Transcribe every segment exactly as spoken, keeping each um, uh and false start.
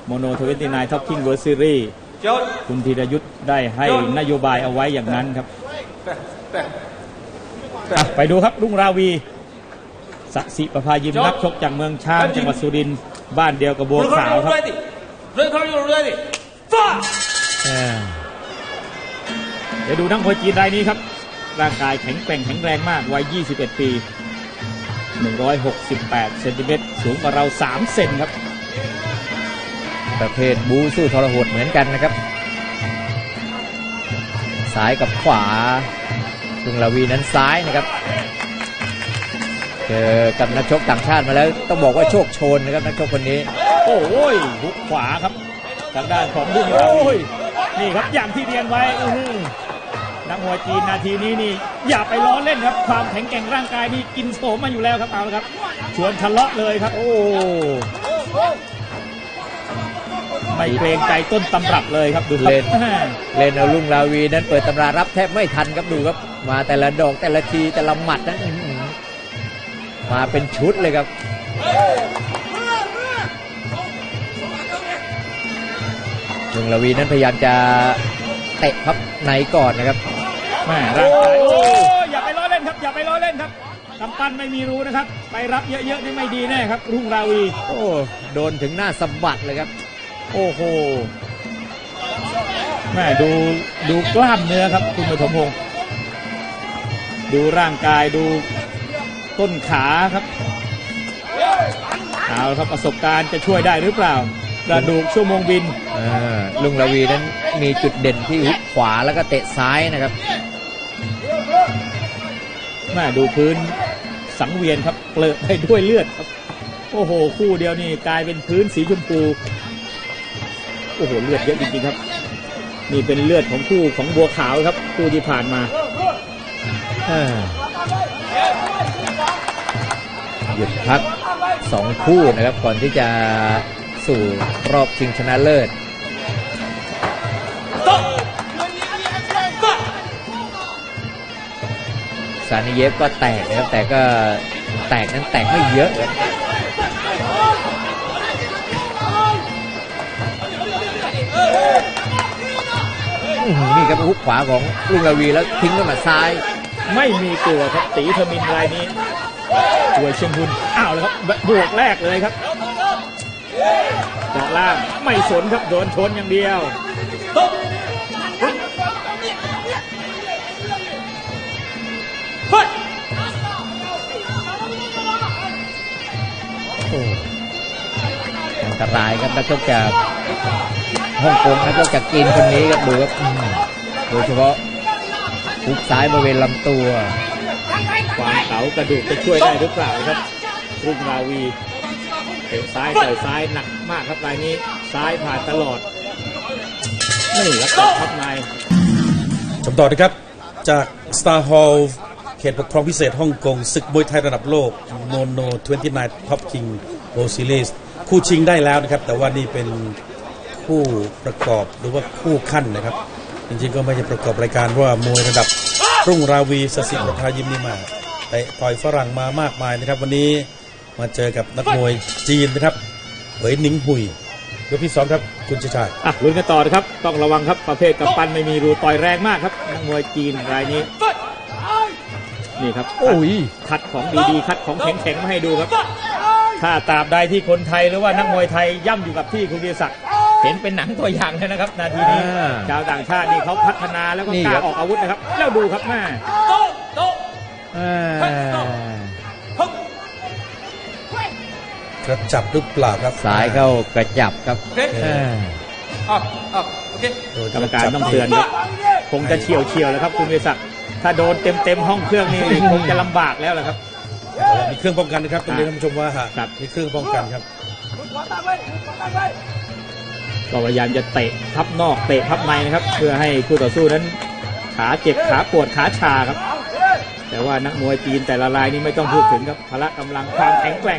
โมโนทเวนตี้ไนน์ท็อปคิงเวิร์ซีรีส์คุณธีรยุทธ์ได้ให้นโยบายเอาไว้อย่างนั้นครับไปดูครับรุ่งราวีสศิประภายิมนักชกจากเมืองช้างจังหวัดสุรินทร์บ้านเดียวกับบัวขาวครับเดี๋ยวดูนักมวยจีนรายนี้ครับร่างกายแข็งแกร่งแข็งแรงมากวัยยี่สิบเอ็ดปีหนึ่งร้อยหกสิบแปดเซนติเมตรสูงกว่าเราสามเซนครับประเภทบูสู้ทรหดเหมือนกันนะครับซ้ายกับขวารุ่งราวีนั้นซ้ายนะครับเจอกับนักชกต่างชาติมาแล้วต้องบอกว่าโชคโชนนะครับนักชกคนนี้โอ้ยหุกขวาครับทางด้านของรุ่งราวีนี่ครับอย่างที่เรียนไว้นักมวยจีนนาทีนี้นี่อย่าไปล้อเล่นครับความแข็งแกร่งร่างกายนี่กินโสมมาอยู่แล้วครับเอาละครับชวนทะเลาะเลยครับโอ้ไม่เกรงใจต้นตำรับเลยครับดูเล่นเล่นเอารุ่งราวีนั้นเปิดตำรารับแทบไม่ทันครับดูครับมาแต่ละดอกแต่ละทีแต่ละหมัดนั้นมาเป็นชุดเลยครับรุ่งราวีนั้นพยายามจะเตะพับในก่อนนะครับแม่ร่างกายโอ้อย่าไปล้อเล่นครับอย่าไปล้อเล่นครับกำปั้นไม่มีรูนะครับไปรับเยอะๆนี่ไม่ดีแน่ครับรุ่งราวีโอ้โดนถึงหน้าสะบัดเลยครับโอ้โหแม่ดูดูกล้ามเนื้อครับคุณปฐมพงศ์ดูร่างกายดูต้นขาครับเอาครับประสบการณ์จะช่วยได้หรือเปล่ากระดูกชั่วโมงบินรุ่งราวีนั้นมีจุดเด่นที่หุบขวาแล้วก็เตะซ้ายนะครับแม่ดูพื้นสังเวียนครับเปลือกไปด้วยเลือดครับโอ้โหคู่เดียวนี่กลายเป็นพื้นสีชมพูโอ้โหเลือดเยอะจริงๆครับนี่เป็นเลือดของคู่ของบัวขาวครับคู่ที่ผ่านมาหยุดพักสองคู่นะครับก่อนที่จะสู่รอบชิงชนะเลิศซานิเยฟก็แตกนะครับแต่ก็แตกนั้นแตกไม่เยอะนี่ครับฮุกขวาของรุ่งราวีแล้วทิ้งด้วยหมัดซ้ายไม่มีกลัวครับตีเทอร์มินรายนี้ตัวเชียงบุญอ้าวเลยครับบวกแรกเลยครับเจาะล่างไม่สนครับโดนชนอย่างเดียวอันตรายครับนักชกจากฮ่องกงนักชกจากจีนคนนี้ครับดูครับโดยเฉพาะฮุกซ้ายบริเวณลำตัวความเก๋ากระดูกจะช่วยได้หรือเปล่าครับรุ่งราวีเตะซ้ายต่อยซ้ายหนักมากครับรายนี้ซ้ายผ่านตลอดนี่ครับทับในจบต่อนะครับจาก Star Hall เขตปกครองพิเศษฮ่องกงศึกมวยไทยระดับโลกโมโนทเวนตี้ไนน์ Top King World Series คู่ชิงได้แล้วนะครับแต่ว่านี่เป็นคู่ประกอบหรือว่าคู่ขั้นนะครับจริงๆก็ไม่ใช่ประกอบรายการเพราะว่ามวยระดับรุ่งราวีสศิประภายิมนี่มาแต่ต่อยฝรั่งมามากมายนะครับวันนี้มาเจอกับนักมวยจีนนะครับเหวยหนิงหุยยกที่สองครับคุณชายอ่ะลุ้นกันต่อนะครับต้องระวังครับประเภทกำปั้นไม่มีรูต่อยแรงมากครับนักมวยจีนรายนี้นี่ครับโอ้ยคัดของดีๆคัดของแข็งๆมาให้ดูครับถ้าตราบใดที่คนไทยหรือว่านักมวยไทยย่ำอยู่กับที่คุณธีรศักดิ์เห็นเป็นหนังตัวอย่างเลยนะครับนาทีนี้ชาวต่างชาตินี่เขาพัฒนาแล้วก็กล้าออกอาวุธนะครับแล้วดูครับแม่กระจับหรือเปล่าครับซ้ายเข้ากระจับครับกรรมการต้องเตือนครับคงจะเฉียวเฉียวแล้วครับคุณธีรศักดิ์ถ้าโดนเต็มเต็มห้องเครื่องนี่คงจะลำบากแล้วแหละครับมีเครื่องป้องกันนะครับต้องเรียนท่านผู้ชมว่ามีเครื่องป้องกันครับก็พยายามจะเตะพับนอกเตะพับในนะครับเพื่อให้คู่ต่อสู้นั้นขาเจ็บขาปวดขาชาครับแต่ว่านักมวยจีนแต่ละรายนี้ไม่ต้องพูดถึงครับพละกำลังความแข็งแกร่ง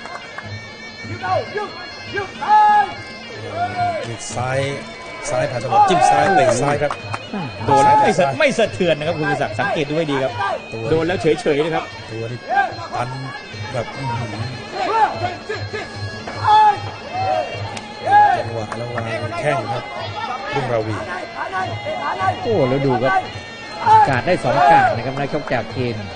ซ้ายซ้ายผ่านตลอดจิ้มซ้ายเตะซ้ายครับโดนแล้วไม่ไม่สะเทือนนะครับคุณศักดิ์สังเกตดูให้ดีครับโดนแล้วเฉยๆนะครับตัวนี้ตันแบบจังหหวะระวางแข้งครับรุ่งราวีโอ้แล้วดูครับกาดได้สองกาดนะครับนักชกจากเคน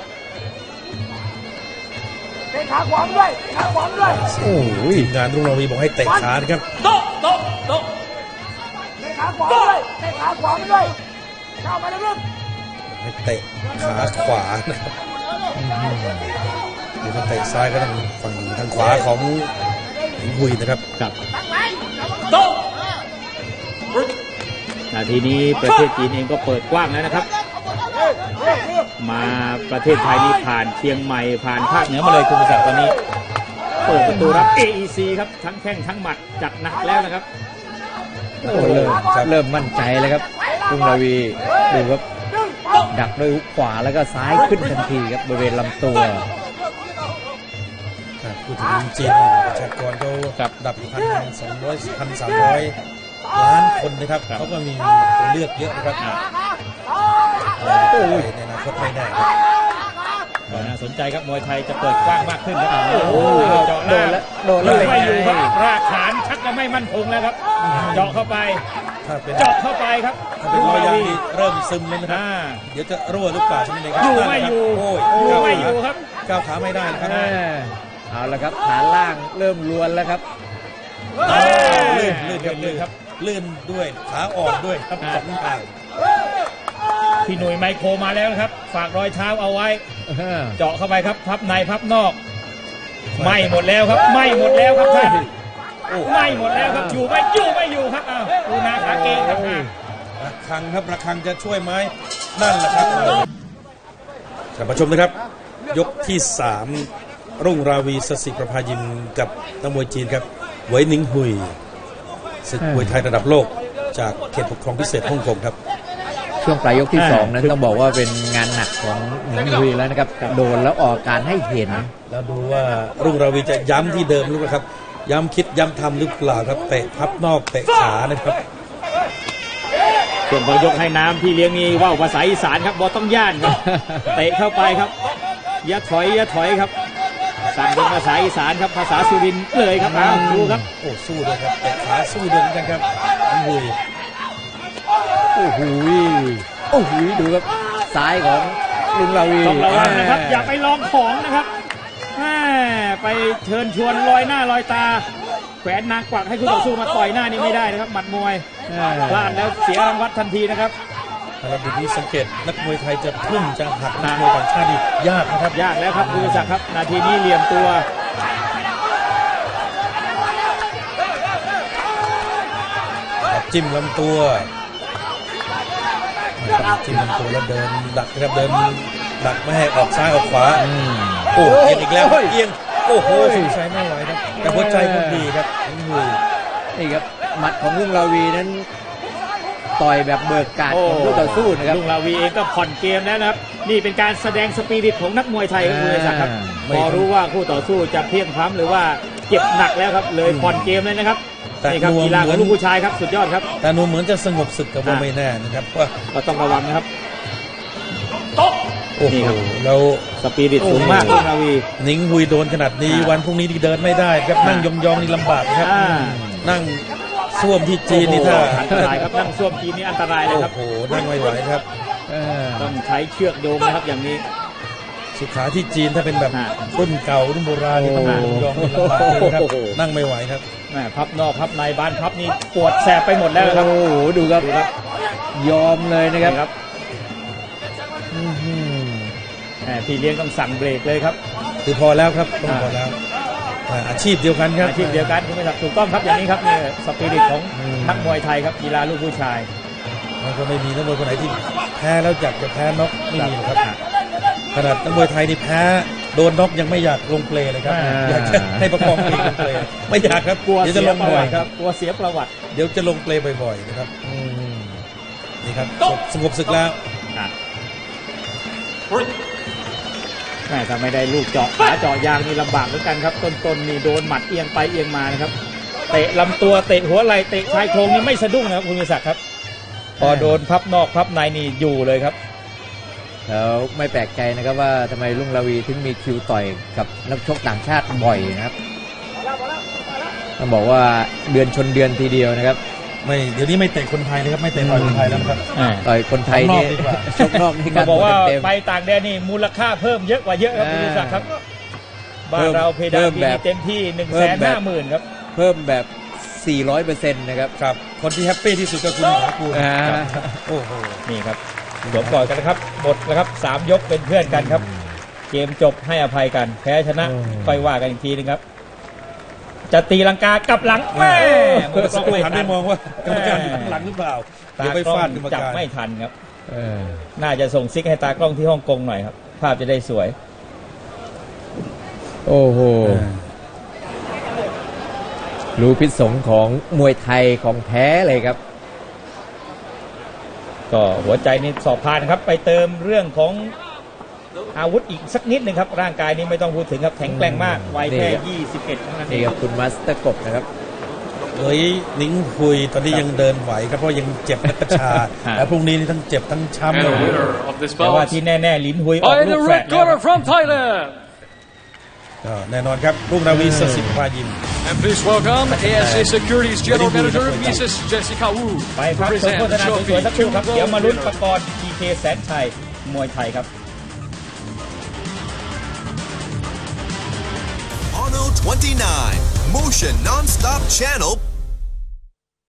เตะขาขวาด้วยขาขวาด้วยโอ้ยทีมงานรุ่งราวีบอกให้เตะขานะครับโต๊ะโต๊ะโต๊ะเตะขาขวาด้วยเตะขาขวาด้วยเข้ามาเลยลูกให้เตะขาขวานะครับเดี๋ยวถ้าเตะซ้ายก็ต้องฝั่งทางขวาของหญิงหุยนะครับครับโต๊ะนาทีนี้ประเทศจีนเองก็เปิดกว้างแล้วนะครับ มาประเทศไทยนี่ผ่านเชียงใหม่ผ่านภาคเหนือมาเลยคุณผู้ชมตอนนี้เปิดประตูรับ เอ อี ซี ครับทั้งแข้งทั้งหมัดจัดหนักแล้วนะครับโอ้เริ่มเริ่มมั่นใจแล้วครับรุ่งราวีดูครับดักด้วยฮุกขวาแล้วก็ซ้ายขึ้นทันทีครับบริเวณลำตัวพูดถึงจีนประชากรเขากับดับพันสองร้อยพันสามร้อยล้านคนนะครับเขาก็มีตัวเลือกเยอะนะครับโอ้ยในอนาคตไม่แน่ครับน่าสนใจครับมวยไทยจะเปิดกว้างมากขึ้นครับโอ้โหเจาะโดล่างนแล้วโดนอแล้วยู่ไม่อยู่ครับเป็นไงรากฐานชักจะไม่มั่นคงแล้วครับเจาะเข้าไปถ้าเป็นเจาะเข้าไปครับถ้าเป็นรอยยางที่เริ่มซึมแล้วนะครับอ่าเดี๋ยวจะรั่วหรือเปล่าใช่ไหมครับอยู่ไม่อยู่โอ้ยอยู่ไม่อยู่ครับก้าวขาไม่ได้นะครับเออเอาละครับฐานล่างเริ่มลวนแล้วครับลื่นลื่นครับลื่นครับลื่นด้วยขาอ่อนด้วยครับสองทางพี่หนุ่ยไมโครมาแล้วนะครับ ฝากรอยเท้าเอาไว้เออเจาะเข้าไปครับพับในพับนอกไหม่หมดแล้วครับไหม่หมดแล้วครับท่านไหม่หมดแล้วครับอยู่ไม่อยู่ไม่อยู่ครับอ้าวดูนาขาเกงครับอ่ะระฆังครับระฆังจะช่วยไหมนั่นแหละครับท่านผู้ชมนะครับ ยกที่สามรุ่งราวีสศิประภายิมกับนักมวยจีนครับเหวยหนิงหุยศึกมวยไทยระดับโลกจากเขตปกครองพิเศษฮ่องกงครับช่วงปลายยกที่สองนั้นต้องบอกว่าเป็นงานหนักของหนิงหุยแล้วนะครับโดนแล้วออกการให้เห็นแล้วดูว่ารุ่งราวีจะย้ำที่เดิมหรือเปล่าครับย้ำคิดย้ำทำหรือเปล่าครับเตะพับนอกเตะขานะครับส่วนพอยกให้น้ำพี่เลี้ยงนี่ว่าวภาษาอีสานครับบอต้องย่านครับ เตะเข้าไปครับอย่าถอยอย่าถอยครับสั่งเป็นภาษาอีสานครับภาษาสุรินทร์เลยครับอ้าวดูครับโอ้สู้ด้วยครับเตะขาสู้ด้วยเหมือนกันครับหนิงหุยโอ้โหโอ้โหดูครับซ้ายของลุงราวีต้องระวังนะครับอย่าไปลองของนะครับแหม่ไปเชิญชวนลอยหน้าลอยตาแขวนนางกวักให้คู่ต่อสู้มาต่อยหน้านี่ไม่ได้นะครับหมัดมวยพลาดแล้วเสียรางวัลทันทีนะครับระดับนี้สังเกตนักมวยไทยจะพุ่งจะหักนักมวยต่างชาตินี่ยากนะครับยากแล้วครับคุณศักดิ์ครับนาทีนี้เหลี่ยมตัวจิ้มลำตัวจิ้มลำตัวแล้วเดินดักนะครับเดินดักไม่ให้ออกซ้ายออกขวาโอ้เอียงอีกแล้วเอียงโอ้โหสงสัยไม่ไหวครับแต่หัวใจก็ดีครับหนิงหุยนี่ครับหมัดของลุงราวีนั้นต่อยแบบเบิกการของคู่ต่อสู้นะครับลุงลาวีเองก็ผ่อนเกมแล้วนะครับนี่เป็นการแสดงสปิริตของนักมวยไทยครับคุณศักดิ์ครับพอรู้ว่าคู่ต่อสู้จะเพียงพล้ำหรือว่าเจ็บหนักแล้วครับเลยผ่อนเกมเลยนะครับนี่ครับกีฬาของลูกผู้ชายครับสุดยอดครับแต่นูเหมือนจะสงบศึกกับว่าไม่แน่นะครับว่าก็ต้องระวังนะครับโอ้โหนี่ครับเราสปิริตสูงมากลุงลาวีหนิงหุยโดนขนาดนี้อ่าวันพรุ่งนี้ที่เดินไม่ได้ครับนั่งยองๆนี่ลำบากครับอ่านั่งส้วมที่จีนนี่ถ้าโอ้โหอันตรายครับนั่งส้วมจีนนี่อันตรายเลยโอ้ครับโหนั่งไม่ไหวครับเออต้องใช้เชือกโยงนะครับอย่างนี้สุขาที่จีนถ้าเป็นแบบอ่ารุ่นเก่ารุ่นโบราณนี่ต้องนั่งยองๆนี่ลำบากเลยนะครับโอ้โหนั่งไม่ไหวครับแม่พับนอกพับในบานพับนี่ปวดแสบไปหมดแล้วครับโอ้โหดูครับยอมเลยนะครับนี่ครับอื้อหือแหม่พี่เลี้ยงต้องสั่งเบรกเลยครับคือพอแล้วครับต้องพอแล้วอ่าอาชีพเดียวกันครับอาชีพเดียวกันคุณผู้ชมถูกต้องครับอย่างนี้ครับนี่สปิริตของนักมวยไทยครับกีฬาลูกผู้ชายมันก็ไม่มีนักมวยคนไหนที่แพ้แล้วอยากจะแพ้น็อกไม่มีหรอกครับขนาดนักมวยไทยนี่แพ้โดนน็อกยังไม่อยากลงเปลเลยครับอ่าอยากจะให้ประคองตัวเองลงเปลไม่อยากครับกลัวเดี๋ยวเสีจะยลงประบ่อวัยติคครัรับ บกลัวเสียประวัติเดี๋ยวจะลงเปลบ่อยๆนะครับอืมนี่ครับสงบศึกแล้วอ่ะแม่ถ้าไม่ได้ลูกเจาะขาเจาะยางนี่ลำบากเหมือนกันครับต้นๆนี่โดนหมัดเอียงไปเอียงมานะครับเตะลำตัวเตะหัวไหล่เตะชายโครงนี่ไม่สะดุ้งนะครับคุณวิศักดิ์ครับ พอโดนพับนอกพับในนี่อยู่เลยครับแล้วไม่แปลกใจนะครับว่าทำไมลุงราวีถึงมีคิวต่อยกับนักชกต่างชาติบ่อยนะครับต้องบอกว่าเดือนชนเดือนทีเดียวนะครับไม่เดี๋ยวนี้ไม่เตะคนไทยนะครับไม่เตะต่อยคนไทยแล้วนะครับต่อยคนไทยนี่ชกนอกดีกว่าชกนอกนี่เขาบอกว่าเต็มไปต่างแดนนี่มูลค่าเพิ่มเยอะกว่าเยอะครับคุณศักดิ์ครับบ้านเราเพดานเพิ่มปีแบบนี้เต็มที่หนึ่งแสนห้าหมื่นครับเพิ่มแบบ สี่ร้อยเปอร์เซ็นต์ นะครับครับคนที่แฮปปี้ที่สุดก็คุณถากูลอ่าโอ้โหนี่ครับสวมกอดกันนะครับหมดแล้วครับสามยกเป็นเพื่อนกันครับ เกมจบให้อภัยกัน แพ้ชนะค่อยว่ากันอีกทีนึงครับ จะตีลังกากลับหลังแม่เมื่อสักครู่หันไปมองว่ากรรมการอยู่ข้างหลังหรือเปล่าตาเดี๋ยวไปกล้อฟาดงกรรมจับการไม่ทันครับเออน่าจะส่งซิกให้ตากล้องที่ฮ่องกงหน่อยครับ ภาพจะได้สวยโอ้โหเออรู้พิษสงของมวยไทยของแท้เลยครับก็หัวใจนี่สอบผ่านครับ ไปเติมเรื่องของอาวุธอีกสักนิดหนึ่งครับ ร่างกายนี้ไม่ต้องพูดถึงครับแข็งแกร่งมากวัยแค่นี่ครับยี่สิบเอ็ดเท่านั้นเอนี่งครับคุณมาสเตอร์กบนะครับเฮ้ยนิ้งคุยตอนนี้ยังเดินไหวครับเพราะยังเจ็บและกระชา แล้วพรุ่งนี้นี่ทั้งเจ็บทั้งช้ำ And เล the ย winner of this แต่ว่า bout ที่แน่ๆลิ้นหุยออก by ลู the กแฝด red แล้วค corner รับ from Thailand. ก็แน่นอนครับรุ่งราวีสศิษฐ์พายิม And please welcome A S A Securities General Manager Missus Jessica Wu ไป to พักชม present โฆษ the ณาส trophy วยๆสักครู่ครับ to เดี๋ยวมา the ลุ้น winner. ประกรณ์ พี เค แสนชัยมวยไทยครับ Mono twenty-nine Motion Non-Stop Channel